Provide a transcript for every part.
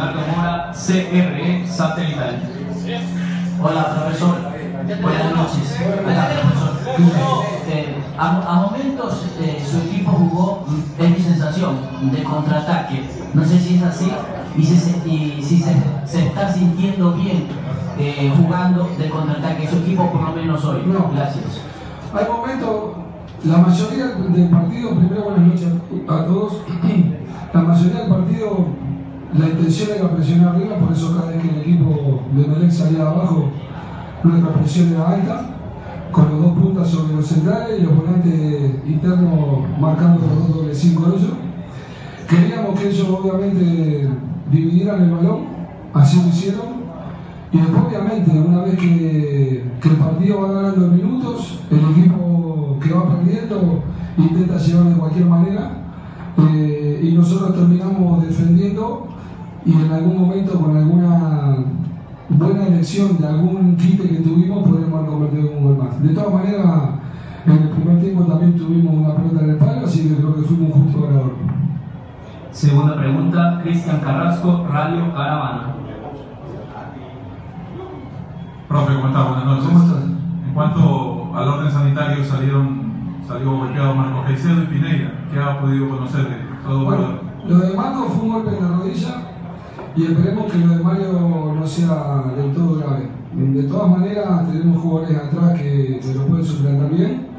Leonardo Mora, CRE Satelital. Hola, profesor. Buenas noches. Hola, profesor. A momentos su equipo jugó, es mi sensación, de contraataque. No sé si es así y si se está sintiendo bien jugando de contraataque su equipo, por lo menos hoy. No. Gracias. Hay momentos, la mayoría del partido, primero buenas noches a todos, la mayoría del partido la intención era presionar arriba, por eso cada vez que el equipo de Melec salía de abajo, nuestra presión era alta, con los dos puntas sobre los centrales y los volantes internos marcando los dos dobles 5 de ellos. Queríamos que ellos obviamente dividieran el balón, así lo hicieron. Y después obviamente una vez que el partido va ganando minutos, el equipo que va perdiendo intenta llevar de cualquier manera y nosotros terminamos defendiendo y en algún momento con alguna buena elección de algún quite que tuvimos podríamos haber convertido en un gol más. De todas maneras, en el primer tiempo también tuvimos una pelota en el palo, así que creo que fuimos un justo ganador. Segunda pregunta, Cristian Carrasco, Radio Caravana. Profe, ¿cómo estás? Buenas noches. ¿Cómo estás? En cuanto al orden sanitario, salió golpeado Marco Caicedo y Pineira. ¿Qué ha podido conocer de todo? Bueno, lo de Marco fue un golpe en la rodilla y esperemos que lo de Mario no sea del todo grave. De todas maneras, tenemos jugadores atrás que lo pueden suplantar bien.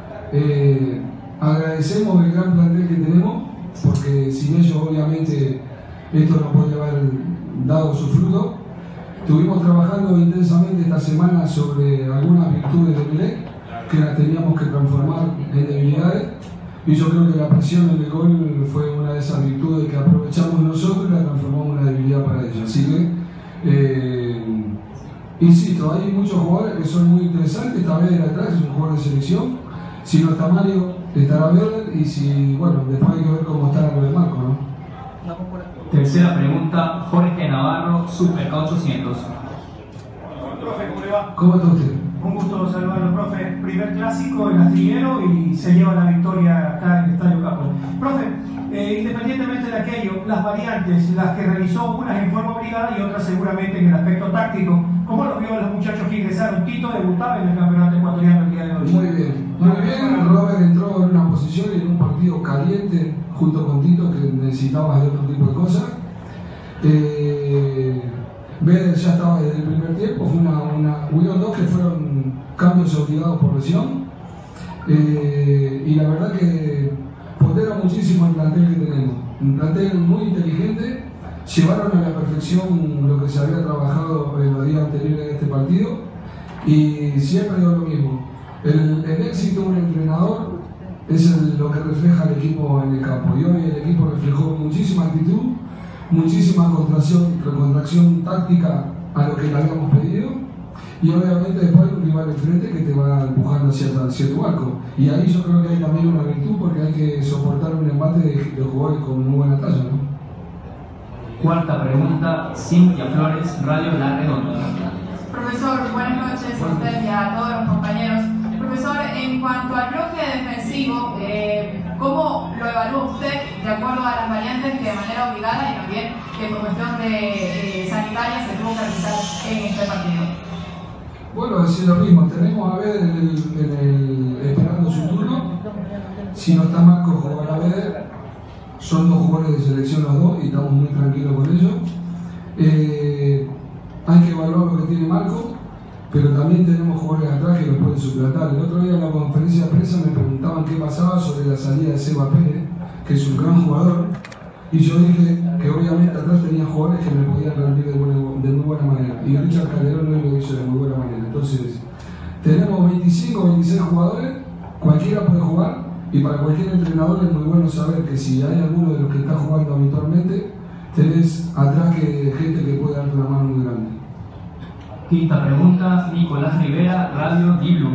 Agradecemos el gran plantel que tenemos, porque sin ellos obviamente esto no podría haber dado su fruto. Estuvimos trabajando intensamente esta semana sobre algunas virtudes de Melec que las teníamos que transformar en debilidades y yo creo que la presión en el gol fue una de esas virtudes que aprovechamos nosotros y la transformamos en una debilidad para ellos. Así que, insisto, hay muchos jugadores que son muy interesantes. Está Beder atrás, es un jugador de selección. Si no está Mario, estará Beder y si, bueno, después hay que ver cómo está lo de Marco, ¿no? Tercera pregunta, Jorge Navarro, Super 800. Profe, ¿cómo le va? ¿Cómo está usted? Un gusto saludarlo, profe. Primer clásico en Astillero y se lleva la victoria acá en el Estadio Capo. Profe, independientemente de aquello, las variantes, las que realizó unas en forma obligada y otras seguramente en el aspecto táctico, ¿cómo lo vio los muchachos que ingresaron? Tito debutaba en el campeonato ecuatoriano el día de hoy. Muy bien, muy bien. Robert entró en una posición y en un partido caliente junto con Tito que necesitaba de otro tipo de cosas. Beder ya estaba desde el primer tiempo, hubieron dos que fueron cambios obligados por lesión y la verdad que pondera muchísimo el plantel que tenemos, un plantel muy inteligente, llevaron a la perfección lo que se había trabajado en los días anteriores de este partido y siempre digo lo mismo, el éxito de un entrenador es lo que refleja el equipo en el campo y hoy el equipo reflejó muchísima actitud, muchísima contracción táctica a lo que le habíamos pedido y obviamente después hay un rival enfrente que te va empujando hacia cierto arco y ahí yo creo que hay también una virtud porque hay que soportar un embate de jugadores con muy buena talla, ¿no? Cuarta pregunta, Cintia Flores, Radio La Redonda. Profesor, buenas noches a usted y a todos los compañeros. Profesor, en cuanto al bloque defensivo, ¿cómo lo evalúa usted de acuerdo a las variantes que de manera obligada y también que por cuestión de sanitaria se tuvo que realizar en este partido? Bueno, es lo mismo, tenemos a ver esperando su turno, si no está Marco jugará a ver, son dos jugadores de selección los dos y estamos muy tranquilos con ellos. Hay que evaluar lo que tiene Marco, pero también tenemos jugadores atrás que los pueden suplantar. El otro día en la conferencia de prensa me preguntaban qué pasaba sobre la salida de Seba Pérez, que es un gran jugador, y yo dije que obviamente atrás tenía jugadores que me podían rendir de muy buena manera, y Richard Calderón no lo hizo de muy buena manera. Entonces, tenemos 25 o 26 jugadores, cualquiera puede jugar, y para cualquier entrenador es muy bueno saber que si hay alguno de los que está jugando habitualmente, tenés atrás gente que puede darte una mano muy grande. Quinta pregunta, Nicolás Rivera, Radio Diblo.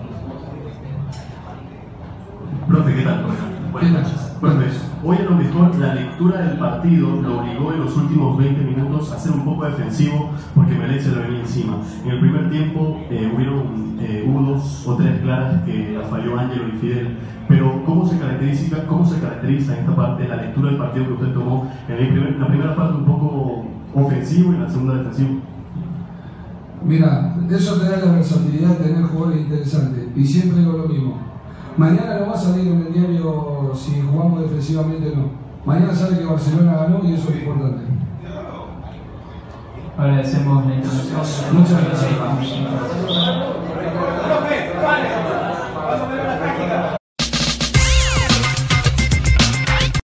Profe, ¿qué tal? Buenas noches. Profe, hoy a lo mejor la lectura del partido lo obligó en los últimos 20 minutos a ser un poco defensivo porque Melec se lo venía encima. En el primer tiempo hubo 2 o 3 claras que la falló Ángelo y Fidel, pero ¿cómo se caracteriza en esta parte la lectura del partido que usted tomó? En la primera parte un poco ofensivo y la segunda defensivo? Mira, eso te da la versatilidad de tener jugadores interesantes. Y siempre digo lo mismo. Mañana no va a salir en el diario si jugamos defensivamente o no. Mañana sale que Barcelona ganó y eso es importante. Agradecemos la intervención. Muchas gracias. Vamos. Profe, vale. Vamos a ver la táctica.